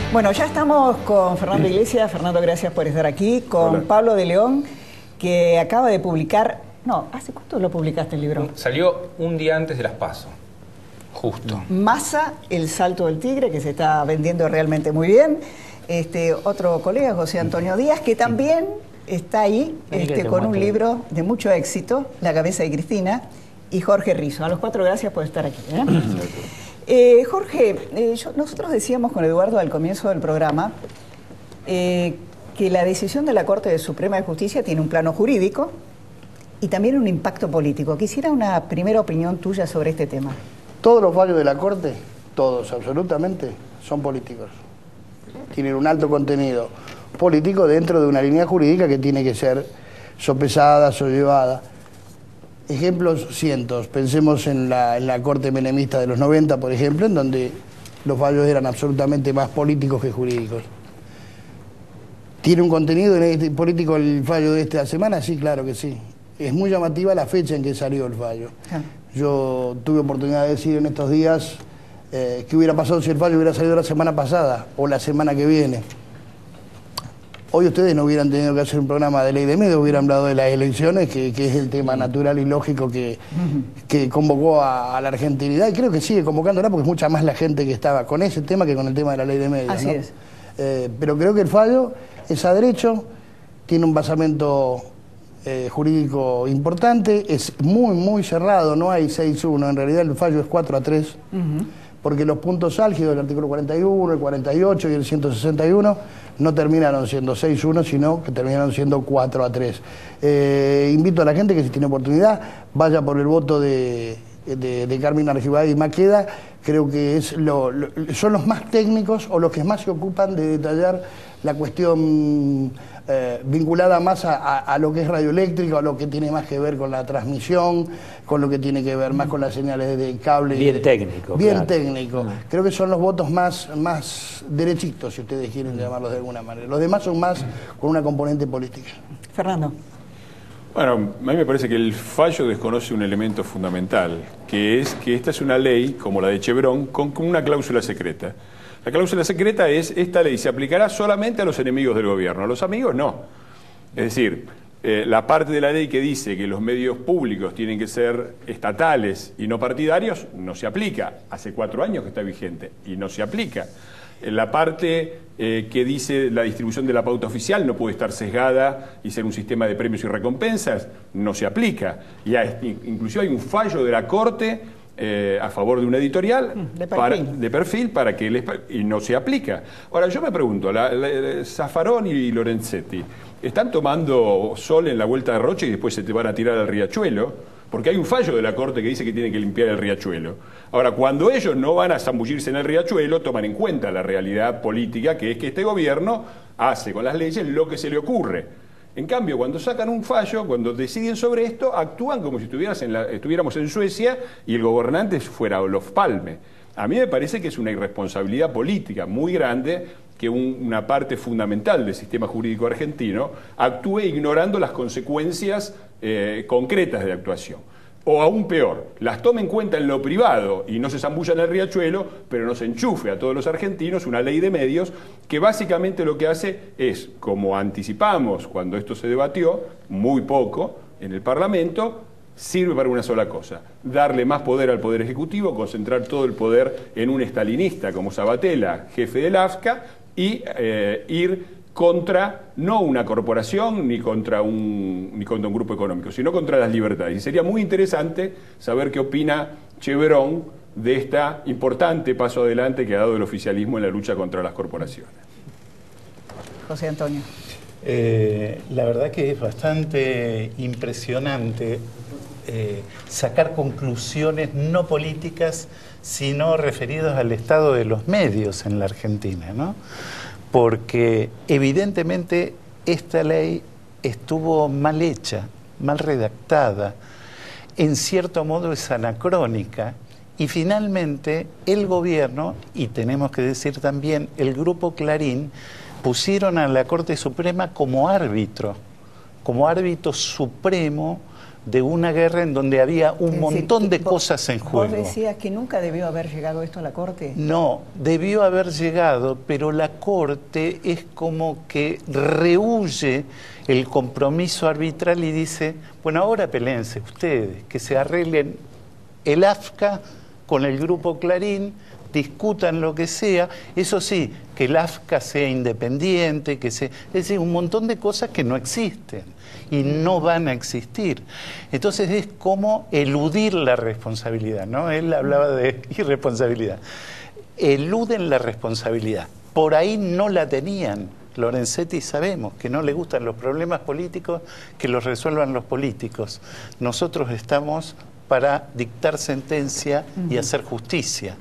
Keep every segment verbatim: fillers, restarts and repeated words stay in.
Bueno, ya estamos con Fernando Iglesias. Fernando, gracias por estar aquí. Con Hola. Pablo de León, que acaba de publicar... No, ¿hace cuánto lo publicaste el libro? Salió un día antes de las PASO, justo. Massa, el salto del tigre, que se está vendiendo realmente muy bien. Este, otro colega, José Antonio Díaz, que también está ahí este, con un libro de mucho éxito, La cabeza de Cristina, y Jorge Rizzo. A los cuatro, gracias por estar aquí. ¿eh? Eh, Jorge, eh, yo, nosotros decíamos con Eduardo al comienzo del programa eh, que la decisión de la Corte Suprema de Justicia tiene un plano jurídico y también un impacto político. Quisiera una primera opinión tuya sobre este tema. Todos los fallos de la Corte, todos, absolutamente, son políticos. Tienen un alto contenido político dentro de una línea jurídica que tiene que ser sopesada, sollevada. Ejemplos cientos. Pensemos en la, en la Corte menemista de los noventa, por ejemplo, en donde los fallos eran absolutamente más políticos que jurídicos. ¿Tiene un contenido político el fallo de esta semana? Sí, claro que sí. Es muy llamativa la fecha en que salió el fallo. Yo tuve oportunidad de decir en estos días eh, qué hubiera pasado si el fallo hubiera salido la semana pasada o la semana que viene. Hoy ustedes no hubieran tenido que hacer un programa de ley de medios, hubieran hablado de las elecciones, que, que es el tema natural y lógico que, que convocó a, a la argentinidad, y creo que sigue convocándola porque es mucha más la gente que estaba con ese tema que con el tema de la ley de medios. Así ¿no? es. Eh, pero creo que el fallo es a derecho, tiene un basamento eh, jurídico importante, es muy, muy cerrado, no hay seis uno, en realidad el fallo es cuatro a tres, uh-huh. porque los puntos álgidos del artículo cuarenta y uno, el cuarenta y ocho y el ciento sesenta y uno no terminaron siendo seis uno, sino que terminaron siendo cuatro a tres. Eh, invito a la gente que si tiene oportunidad vaya por el voto de, de, de Carmen Argibay y Maqueda. Creo que es lo, lo, son los más técnicos o los que más se ocupan de detallar la cuestión eh, vinculada más a, a, a lo que es radioeléctrico, a lo que tiene más que ver con la transmisión, con lo que tiene que ver más con las señales de cable. Bien técnico. Bien claro. técnico. Creo que son los votos más, más derechitos, si ustedes quieren llamarlos de alguna manera. Los demás son más con una componente política. Fernando. Bueno, a mí me parece que el fallo desconoce un elemento fundamental, que es que esta es una ley, como la de Chevron, con, con una cláusula secreta. La cláusula secreta es, esta ley se aplicará solamente a los enemigos del gobierno, a los amigos no. Es decir, eh, la parte de la ley que dice que los medios públicos tienen que ser estatales y no partidarios, no se aplica. Hace cuatro años que está vigente y no se aplica. La parte eh, que dice la distribución de la pauta oficial no puede estar sesgada y ser un sistema de premios y recompensas, no se aplica. Y hay, inclusive hay un fallo de la Corte eh, a favor de una editorial de perfil para, de perfil para que les, y no se aplica. Ahora, yo me pregunto, la, la, Zaffarón y Lorenzetti están tomando sol en la Vuelta de Rocha y después se te van a tirar al riachuelo, porque hay un fallo de la Corte que dice que tienen que limpiar el riachuelo. Ahora, cuando ellos no van a zambullirse en el riachuelo, toman en cuenta la realidad política, que es que este gobierno hace con las leyes lo que se le ocurre. En cambio, cuando sacan un fallo, cuando deciden sobre esto, actúan como si estuvieras en la, estuviéramos en Suecia y el gobernante fuera Olof Palme. A mí me parece que es una irresponsabilidad política muy grande que un, una parte fundamental del sistema jurídico argentino actúe ignorando las consecuencias eh, concretas de actuación. O aún peor, las tome en cuenta en lo privado y no se zambulla en el riachuelo, pero nos enchufe a todos los argentinos una ley de medios que básicamente lo que hace es, como anticipamos cuando esto se debatió, muy poco en el Parlamento, sirve para una sola cosa: darle más poder al Poder Ejecutivo, concentrar todo el poder en un estalinista como Sabatella, jefe del A F C A, y eh, ir contra no una corporación ni contra un, ni contra un grupo económico, sino contra las libertades. Y sería muy interesante saber qué opina Chevron de este importante paso adelante que ha dado el oficialismo en la lucha contra las corporaciones. José Antonio. Eh, la verdad que es bastante impresionante eh, sacar conclusiones no políticas, sino referidas al estado de los medios en la Argentina, ¿no? Porque evidentemente esta ley estuvo mal hecha, mal redactada, en cierto modo es anacrónica, y finalmente el gobierno, y tenemos que decir también el Grupo Clarín, pusieron a la Corte Suprema como árbitro, como árbitro supremo de una guerra en donde había un Es montón decir, de vos- cosas en juego. ¿Vos decías que nunca debió haber llegado esto a la Corte? No, debió haber llegado, pero la Corte es como que rehúye el compromiso arbitral y dice, bueno, ahora peleense ustedes, que se arreglen el A F C A con el Grupo Clarín, discutan lo que sea, eso sí, que el A F C A sea independiente, que sea, es decir, un montón de cosas que no existen y no van a existir. Entonces es como eludir la responsabilidad, ¿no? Él hablaba de irresponsabilidad. Eluden la responsabilidad. Por ahí no la tenían. Lorenzetti sabemos que no le gustan los problemas políticos, que los resuelvan los políticos. Nosotros estamos para dictar sentencia y hacer justicia.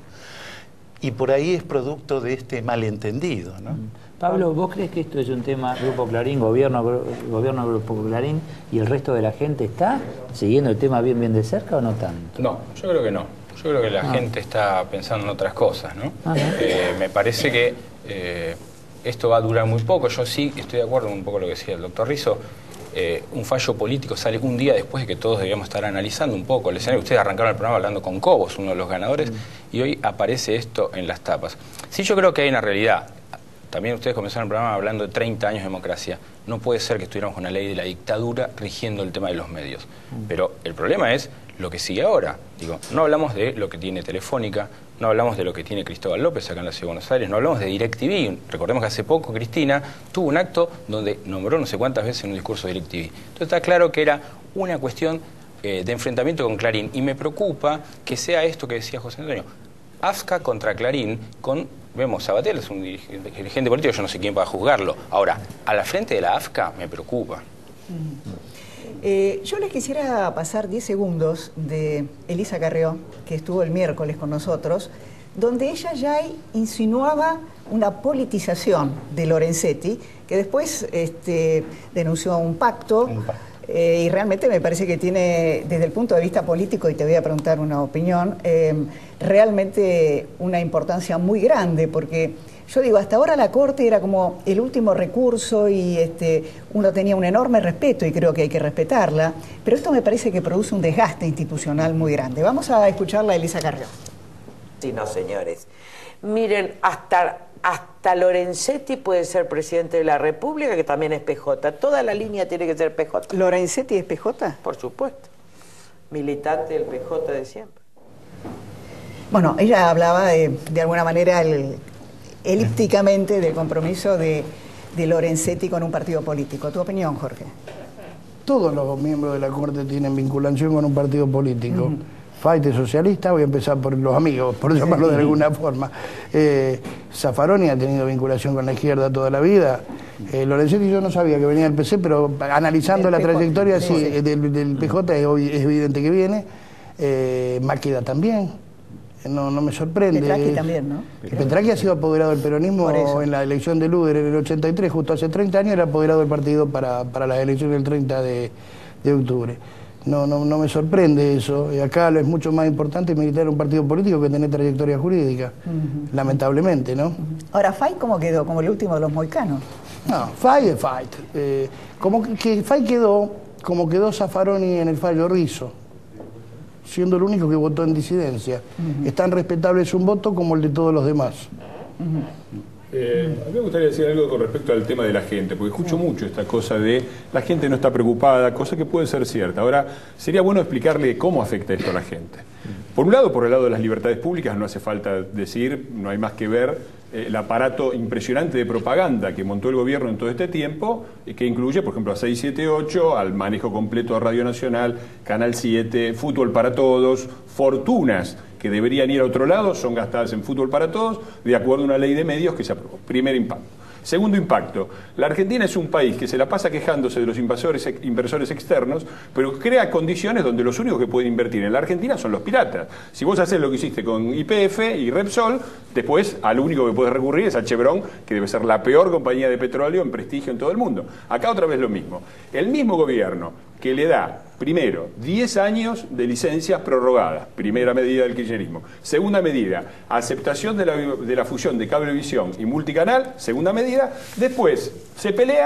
Y por ahí es producto de este malentendido, ¿no? Pablo, ¿vos crees que esto es un tema Grupo Clarín, gobierno, gobierno Grupo Clarín y el resto de la gente está siguiendo el tema bien bien de cerca o no tanto? No, yo creo que no. Yo creo que la Ah. gente está pensando en otras cosas, ¿no? Ajá. Eh, me parece que eh, esto va a durar muy poco. Yo sí estoy de acuerdo con un poco lo que decía el doctor Rizzo. Eh, un fallo político sale un día después de que todos debíamos estar analizando un poco el escenario. Ustedes arrancaron el programa hablando con Cobos, uno de los ganadores, mm. y hoy aparece esto en las tapas. Sí, yo creo que hay una realidad. También ustedes comenzaron el programa hablando de treinta años de democracia. No puede ser que estuviéramos con una ley de la dictadura rigiendo el tema de los medios. Mm. Pero el problema es lo que sigue ahora. Digo, no hablamos de lo que tiene Telefónica, no hablamos de lo que tiene Cristóbal López acá en la Ciudad de Buenos Aires, no hablamos de DirecTV. Recordemos que hace poco Cristina tuvo un acto donde nombró no sé cuántas veces en un discurso de DirecTV. Entonces está claro que era una cuestión eh, de enfrentamiento con Clarín. Y me preocupa que sea esto que decía José Antonio. A F C A contra Clarín, con, vemos, Sabatel es un dirigente, dirigente político, yo no sé quién va a juzgarlo. Ahora, a la frente de la A F C A me preocupa. Mm. Eh, yo les quisiera pasar diez segundos de Elisa Carrió, que estuvo el miércoles con nosotros, donde ella ya insinuaba una politización de Lorenzetti, que después este, denunció un pacto, un pacto. Eh, y realmente me parece que tiene, desde el punto de vista político, y te voy a preguntar una opinión, eh, realmente una importancia muy grande, porque yo digo, hasta ahora la Corte era como el último recurso y este, uno tenía un enorme respeto y creo que hay que respetarla, pero esto me parece que produce un desgaste institucional muy grande. Vamos a escucharla a Elisa Carrió. Sí, no, señores. Miren, hasta, hasta Lorenzetti puede ser presidente de la República, que también es P J. Toda la línea tiene que ser P J. ¿Lorenzetti es P J? Por supuesto. Militante del P J de siempre. Bueno, ella hablaba de, de alguna manera el, elípticamente del compromiso de, de Lorenzetti con un partido político. ¿Tu opinión, Jorge? Todos los miembros de la Corte tienen vinculación con un partido político. Uh-huh. Fait es socialista, voy a empezar por los amigos, por llamarlo de alguna forma. Eh, Zaffaroni ha tenido vinculación con la izquierda toda la vida. Eh, Lorenzetti yo no sabía que venía del P C, pero analizando el la P J, trayectoria sí, sí, del, del P J es, es evidente que viene. Eh, Máqueda también. No, no me sorprende. Petraki también, ¿no? Petraki ha sido apoderado del peronismo en la elección de Luder en el ochenta y tres, justo hace treinta años era apoderado del partido para, para las elecciones del treinta de octubre. No, no, no me sorprende eso. Y acá es mucho más importante militar en un partido político que tener trayectoria jurídica, uh-huh. lamentablemente, ¿no? Uh-huh. Ahora, Fait, ¿cómo quedó? Como el último de los moicanos. No, Fait es Fait. Eh, como que, que Fait quedó como quedó Zaffaroni en el fallo Rizzo, siendo el único que votó en disidencia. Uh-huh. Es tan respetable su voto como el de todos los demás. Uh-huh. Eh, a mí me gustaría decir algo con respecto al tema de la gente, porque escucho mucho esta cosa de la gente no está preocupada, cosa que puede ser cierta. Ahora, sería bueno explicarle cómo afecta esto a la gente. Por un lado, por el lado de las libertades públicas, no hace falta decir, no hay más que ver eh, el aparato impresionante de propaganda que montó el gobierno en todo este tiempo, y que incluye, por ejemplo, a seis siete ocho, al manejo completo de Radio Nacional, Canal siete, Fútbol para Todos, fortunas que deberían ir a otro lado, son gastadas en Fútbol para Todos, de acuerdo a una ley de medios que se aprobó. Primer impacto. Segundo impacto, la Argentina es un país que se la pasa quejándose de los inversores, inversores externos, pero crea condiciones donde los únicos que pueden invertir en la Argentina son los piratas. Si vos haces lo que hiciste con Y P F y Repsol, después al único que puedes recurrir es a Chevron, que debe ser la peor compañía de petróleo en prestigio en todo el mundo. Acá otra vez lo mismo. El mismo gobierno que le da, primero, diez años de licencias prorrogadas, primera medida del kirchnerismo. Segunda medida, aceptación de la, de la fusión de Cablevisión y Multicanal, segunda medida. Después se pelea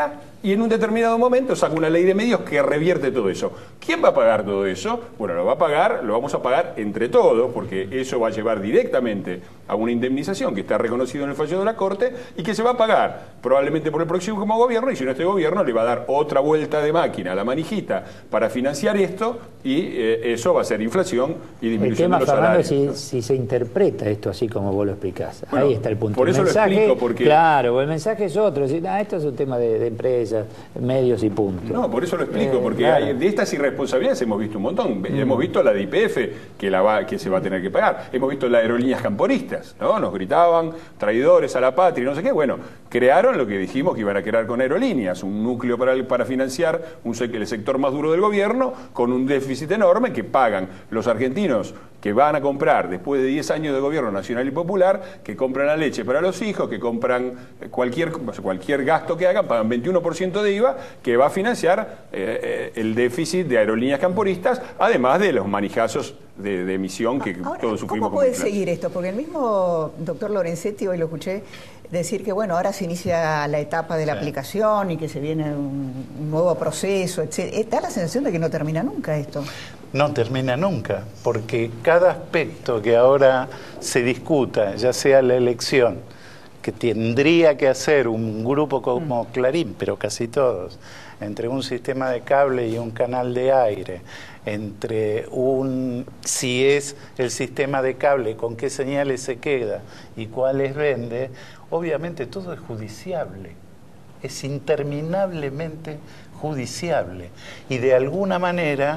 y en un determinado momento saca una ley de medios que revierte todo eso. ¿Quién va a pagar todo eso? Bueno, lo va a pagar, lo vamos a pagar entre todos, porque eso va a llevar directamente a una indemnización que está reconocido en el fallo de la Corte y que se va a pagar probablemente por el próximo gobierno, y si no, este gobierno le va a dar otra vuelta de máquina a la manijita para financiar esto, y eh, eso va a ser inflación y disminución de los Fernando, salarios. El tema, Fernando, si se interpreta esto así como vos lo explicás. Bueno, ahí está el punto. Por eso el mensaje, lo explico, porque... Claro, el mensaje es otro. Es decir, ah, esto es un tema de, de empresas, medios y punto. No, por eso lo explico, Eh, porque claro. hay, de estas irresponsabilidades hemos visto un montón. Mm. Hemos visto la de Y P F, que, la va, que se va a tener que pagar. Hemos visto las aerolíneas camporistas, ¿no? Nos gritaban traidores a la patria, no sé qué. Bueno, crearon lo que dijimos que iban a crear con aerolíneas, un núcleo para, para financiar un, el sector más duro del gobierno, con un déficit enorme que pagan los argentinos que van a comprar después de diez años de gobierno nacional y popular, que compran la leche para los hijos, que compran cualquier, cualquier gasto que hagan, pagan veintiuno por ciento de I V A, que va a financiar eh, el déficit de aerolíneas camporistas, además de los manijazos de, de emisión que Ahora, todos sufrimos. ¿cómo puede seguir esto? Porque el mismo doctor Lorenzetti, hoy lo escuché decir que, bueno, ahora se inicia la etapa de la sí. aplicación y que se viene un, un nuevo proceso, etcétera. Da la sensación de que no termina nunca esto. No termina nunca, porque cada aspecto que ahora se discuta, ya sea la elección, que tendría que hacer un grupo como Clarín, pero casi todos, entre un sistema de cable y un canal de aire, entre un si es el sistema de cable, con qué señales se queda y cuáles vende, obviamente todo es judiciable, es interminablemente judiciable. Y de alguna manera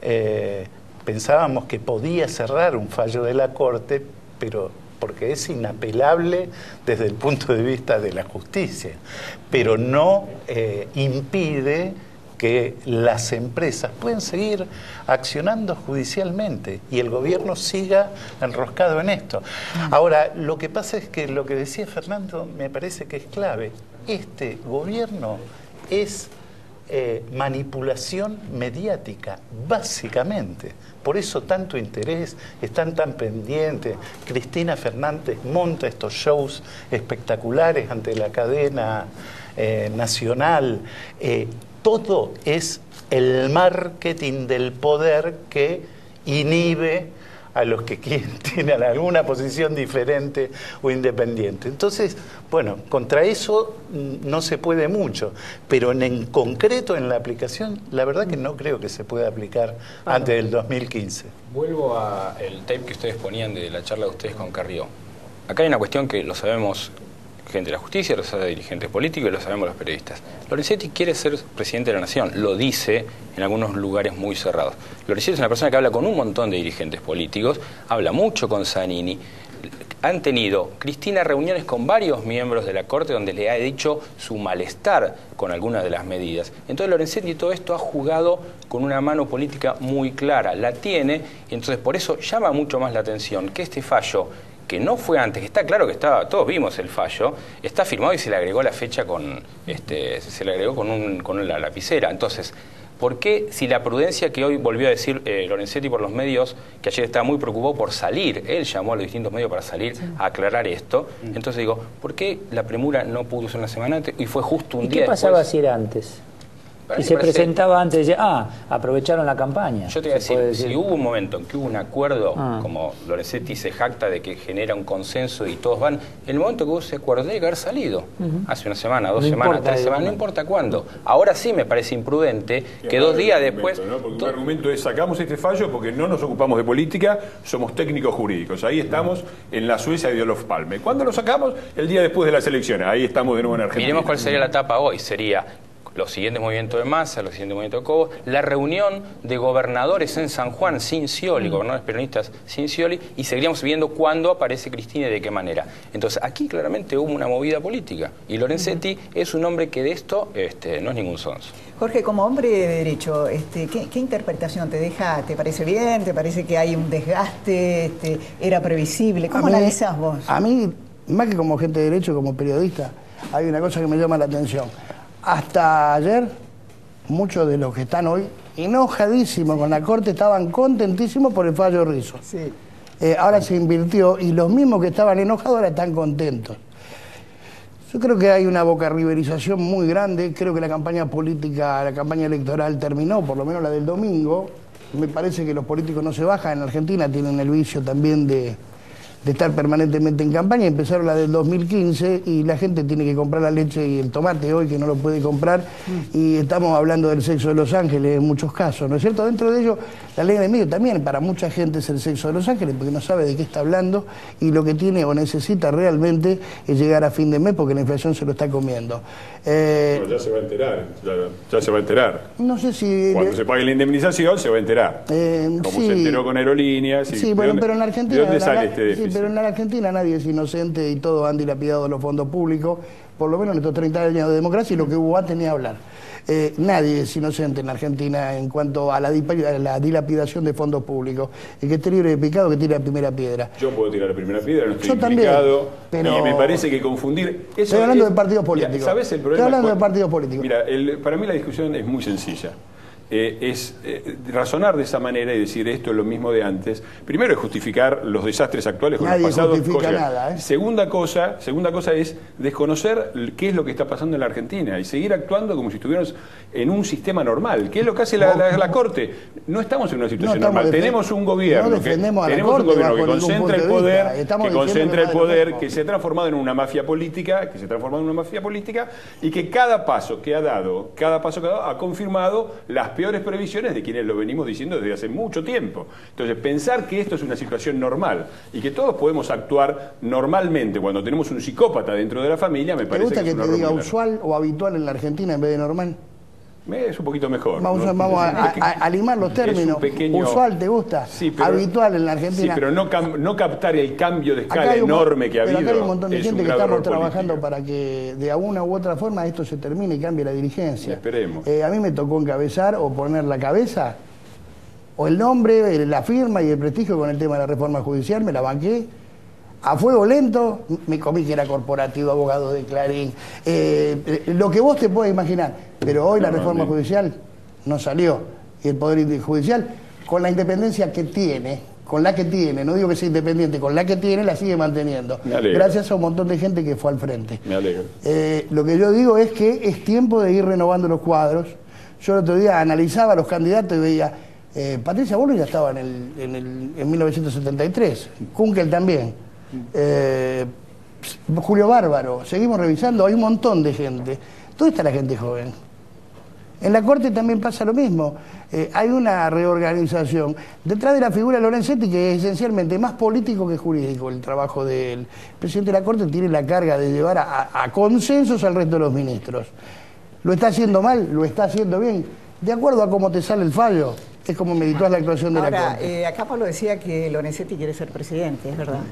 eh, pensábamos que podía cerrar un fallo de la Corte, pero porque es inapelable desde el punto de vista de la justicia, pero no eh, impide que las empresas pueden seguir accionando judicialmente y el gobierno siga enroscado en esto. Ahora, lo que pasa es que lo que decía Fernando me parece que es clave. Este gobierno es eh, manipulación mediática, básicamente. Por eso tanto interés, están tan pendientes. Cristina Fernández monta estos shows espectaculares ante la cadena eh, nacional. Eh, todo es el marketing del poder que inhibe a los que tienen alguna posición diferente o independiente. Entonces, bueno, contra eso no se puede mucho, pero en, en concreto en la aplicación, la verdad que no creo que se pueda aplicar ah, antes del dos mil quince. Vuelvo al tape que ustedes ponían de la charla de ustedes con Carrió. Acá hay una cuestión que lo sabemos gente de la justicia, lo saben dirigentes políticos y lo sabemos los periodistas. Lorenzetti quiere ser presidente de la Nación, lo dice en algunos lugares muy cerrados. Lorenzetti es una persona que habla con un montón de dirigentes políticos, habla mucho con Zanini. Han tenido Cristina reuniones con varios miembros de la Corte donde le ha dicho su malestar con algunas de las medidas. Entonces Lorenzetti todo esto ha jugado con una mano política muy clara, la tiene, y entonces por eso llama mucho más la atención que este fallo, que no fue antes, que está claro que estaba, todos vimos el fallo, está firmado y se le agregó la fecha con, este, se le agregó con, un, con la lapicera. Entonces, ¿por qué si la prudencia que hoy volvió a decir eh, Lorenzetti por los medios, que ayer estaba muy preocupado por salir, él llamó a los distintos medios para salir sí. a aclarar esto, entonces digo, ¿por qué la premura no pudo ser una semana antes y fue justo un ¿Y día qué pasaba después? si era antes? Y se presentaba antes de, ah, aprovecharon la campaña. Yo te voy a decir, decir, si hubo un momento en que hubo un acuerdo, ah. como Lorenzetti se jacta de que genera un consenso y todos van, el momento que hubo ese acuerdo tiene que haber salido, uh-huh. hace una semana, dos no semanas, importa, tres semanas, no importa cuándo. Ahora sí me parece imprudente que, que dos días después... ¿no? Porque un argumento es, sacamos este fallo porque no nos ocupamos de política, somos técnicos jurídicos. Ahí estamos en la Suecia de Olof Palme. ¿Cuándo lo sacamos? El día después de las elecciones. Ahí estamos de nuevo en Argentina. Miremos cuál sería la etapa hoy. Sería... los siguientes movimientos de masa, los siguientes movimientos de Cobos, la reunión de gobernadores en San Juan sin Scioli, mm. gobernadores peronistas sin Scioli, y seguiríamos viendo cuándo aparece Cristina y de qué manera. Entonces, aquí claramente hubo una movida política, y Lorenzetti mm. es un hombre que de esto este, no es ningún sonso. Jorge, como hombre de derecho, este, ¿qué, qué interpretación te deja? ¿Te parece bien? ¿Te parece que hay un desgaste? Este, ¿Era previsible? ¿Cómo mí, analizás vos? A mí, más que como gente de derecho, como periodista, hay una cosa que me llama la atención. Hasta ayer, muchos de los que están hoy enojadísimos con la Corte estaban contentísimos por el fallo Rizzo. Sí. Eh, ahora se invirtió y los mismos que estaban enojados ahora están contentos. Yo creo que hay una bocarriberización muy grande. Creo que la campaña política, la campaña electoral terminó, por lo menos la del domingo. Me parece que los políticos no se bajan. En Argentina tienen el vicio también de, de estar permanentemente en campaña. Empezaron la del dos mil quince y la gente tiene que comprar la leche y el tomate hoy, que no lo puede comprar. Mm. Y estamos hablando del sexo de Los Ángeles en muchos casos, ¿no es cierto? Dentro de ello, la ley de medio también para mucha gente es el sexo de Los Ángeles, porque no sabe de qué está hablando y lo que tiene o necesita realmente es llegar a fin de mes porque la inflación se lo está comiendo. Eh, bueno, ya se va a enterar, ya, ya se va a enterar. No sé si... Cuando le... se pague la indemnización se va a enterar. Eh, Como sí, se enteró con Aerolíneas. Y, sí, bueno, pero en la Argentina... ¿De dónde la, sale este déficit? Sí, pero en la Argentina nadie es inocente y todos han dilapidado los fondos públicos, por lo menos en estos treinta años de democracia, y lo que hubo antes ni hablar. Eh, nadie es inocente en Argentina en cuanto a la, a la dilapidación de fondos públicos. El que esté libre de pecado, que tire la primera piedra. Yo puedo tirar la primera piedra, no estoy Yo implicado, también, pero... y me parece que confundir... Eso estoy hablando es... de partidos políticos. Mira, ¿sabes el problema? Estoy hablando cuál? de partidos políticos. Mira, el, para mí la discusión es muy sencilla. Eh, es eh, razonar de esa manera y decir esto es lo mismo de antes. Primero es justificar los desastres actuales con Nadie los pasados. justifica Cosa. nada, ¿eh? Segunda cosa, segunda cosa es desconocer qué es lo que está pasando en la Argentina y seguir actuando como si estuviéramos en un sistema normal. ¿Qué es lo que hace la, la, la Corte? No estamos en una situación no normal. Tenemos un gobierno no que, tenemos tenemos un gobierno que concentra el poder, que concentra el poder, que, que se ha transformado en una mafia política, que se ha transformado en una mafia política y que cada paso que ha dado, cada paso que ha dado ha confirmado las peores previsiones de quienes lo venimos diciendo desde hace mucho tiempo. Entonces, pensar que esto es una situación normal y que todos podemos actuar normalmente cuando tenemos un psicópata dentro de la familia, me parece que es una ¿Te gusta que te diga romana. usual o habitual en la Argentina en vez de normal? Es un poquito mejor. Vamos, ¿no? vamos a, a, a limar los términos. Pequeño... ¿Usual te gusta? Sí, pero, habitual en la Argentina. Sí, pero no, cam, no captar el cambio de escala enorme un, que ha habido. Pero acá hay un montón de es gente que estamos político. trabajando para que de alguna u otra forma esto se termine y cambie la dirigencia. Esperemos. Eh, a mí me tocó encabezar o poner la cabeza, o el nombre, la firma y el prestigio con el tema de la reforma judicial, me la banqué. A fuego lento, me comí que era corporativo, abogado de Clarín, eh, lo que vos te puedas imaginar. Pero hoy la reforma judicial no salió. Y el Poder Judicial, con la independencia que tiene, con la que tiene, no digo que sea independiente, con la que tiene, la sigue manteniendo. Gracias a un montón de gente que fue al frente. Me alegro. Eh, lo que yo digo es que es tiempo de ir renovando los cuadros. Yo el otro día analizaba a los candidatos y veía, eh, Patricia Bullrich ya estaba en, el, en, el, en mil novecientos setenta y tres, Kunkel también. Eh, Julio Bárbaro, seguimos revisando, hay un montón de gente. ¿Dónde está la gente joven? En la Corte también pasa lo mismo. Eh, hay una reorganización. Detrás de la figura de Lorenzetti, que es esencialmente más político que jurídico el trabajo del presidente de la Corte, tiene la carga de llevar a, a consensos al resto de los ministros. ¿Lo está haciendo mal? ¿Lo está haciendo bien? De acuerdo a cómo te sale el fallo, es como meditó la actuación de Ahora, la Corte. Eh, acá Pablo decía que Lorenzetti quiere ser presidente, es verdad.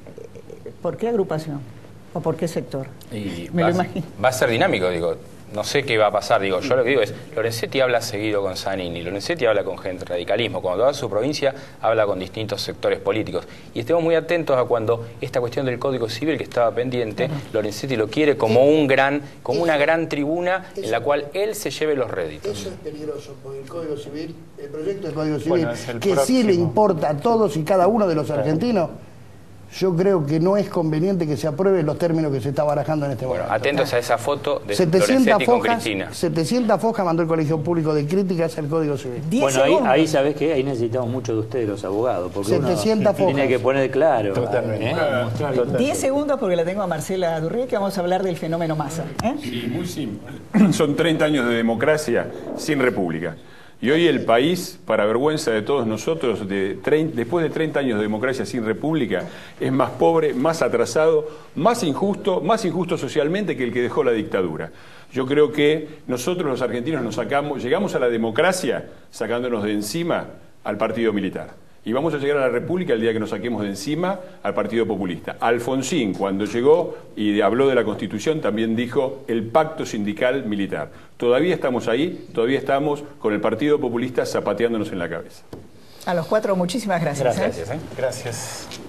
¿Por qué agrupación? ¿O por qué sector? Y Me va, lo imagino. Va a ser dinámico, digo. No sé qué va a pasar, digo. Yo lo que digo es, Lorenzetti habla seguido con Zanini, Lorenzetti habla con gente radicalismo. Cuando va a su provincia, habla con distintos sectores políticos. Y estemos muy atentos a cuando esta cuestión del Código Civil que estaba pendiente, uh-huh. Lorenzetti lo quiere como un gran, como eso, una gran tribuna eso, en la cual él se lleve los réditos. Eso es peligroso, porque el Código Civil, el proyecto del Código Civil, bueno, que próximo. sí le importa a todos y cada uno de los argentinos, yo creo que no es conveniente que se aprueben los términos que se está barajando en este bueno, momento. Atentos a esa foto de Lorenzetti con Cristina. setecientas fojas mandó el Colegio Público de Críticas al Código Civil. Bueno, ahí, ahí sabes que ahí necesitamos mucho de ustedes, los abogados, porque setecientas uno fojas. Tiene que poner claro. Totalmente. ¿eh? diez segundos porque la tengo a Marcela Durrié, que vamos a hablar del fenómeno masa. ¿eh? Sí, muy simple. Son treinta años de democracia sin república. Y hoy el país, para vergüenza de todos nosotros, de después de treinta años de democracia sin república, es más pobre, más atrasado, más injusto, más injusto socialmente que el que dejó la dictadura. Yo creo que nosotros los argentinos nos sacamos, llegamos a la democracia sacándonos de encima al partido militar. Y vamos a llegar a la República el día que nos saquemos de encima al Partido Populista. Alfonsín, cuando llegó y habló de la Constitución, también dijo el pacto sindical militar. Todavía estamos ahí, todavía estamos con el Partido Populista zapateándonos en la cabeza. A los cuatro, muchísimas gracias. Gracias. ¿eh? Gracias.